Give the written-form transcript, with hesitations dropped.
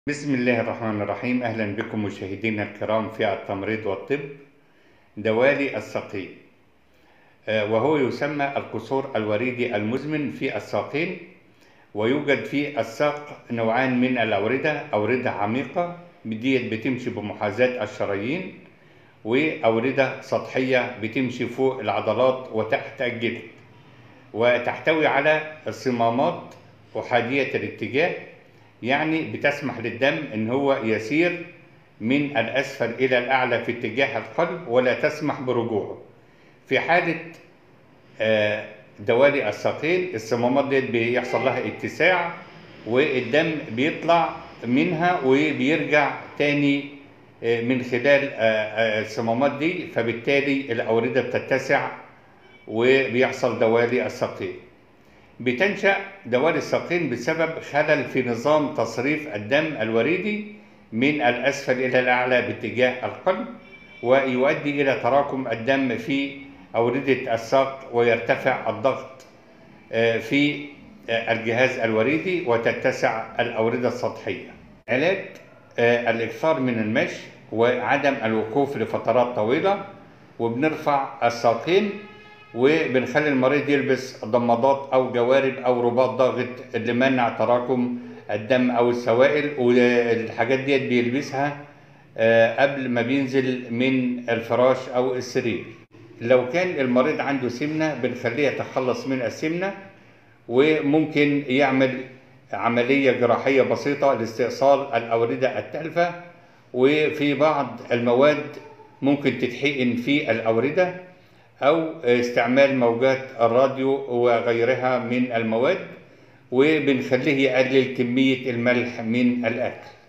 بسم الله الرحمن الرحيم. أهلا بكم مشاهدينا الكرام في التمريض والطب. دوالي الساقين، وهو يسمى القصور الوريدي المزمن في الساقين. ويوجد في الساق نوعان من الأوردة: أوردة عميقة ديت بتمشي بمحاذاة الشرايين، وأوردة سطحية بتمشي فوق العضلات وتحت الجلد، وتحتوي على صمامات أحادية الاتجاه، يعني بتسمح للدم ان هو يسير من الاسفل الى الاعلى في اتجاه القلب ولا تسمح برجوعه. في حالة دوالي الساقين، الصمامات دي بيحصل لها اتساع والدم بيطلع منها وبيرجع تاني من خلال الصمامات دي، فبالتالي الأوردة بتتسع وبيحصل دوالي الساقين. بتنشأ دوالي الساقين بسبب خلل في نظام تصريف الدم الوريدي من الأسفل إلى الأعلى باتجاه القلب، ويؤدي إلى تراكم الدم في أوردة الساق ويرتفع الضغط في الجهاز الوريدي وتتسع الأوردة السطحية. علاج: الإكثار من المشي وعدم الوقوف لفترات طويلة، وبنرفع الساقين وبنخلي المريض يلبس ضمادات او جوارب او رباط ضاغط لمنع تراكم الدم او السوائل، والحاجات ديت بيلبسها قبل ما بينزل من الفراش او السرير. لو كان المريض عنده سمنة بنخليه يتخلص من السمنة، وممكن يعمل عملية جراحية بسيطة لاستئصال الأوردة التالفة، وفي بعض المواد ممكن تتحقن في الأوردة أو استعمال موجات الراديو وغيرها من المواد، وبنخليه يقلل كمية الملح من الأكل.